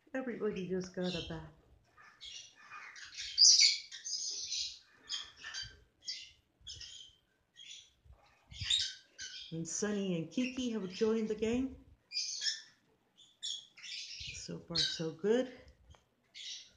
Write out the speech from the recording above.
Everybody just got a bath. And Sunny and Kiki have joined the gang. So far, so good.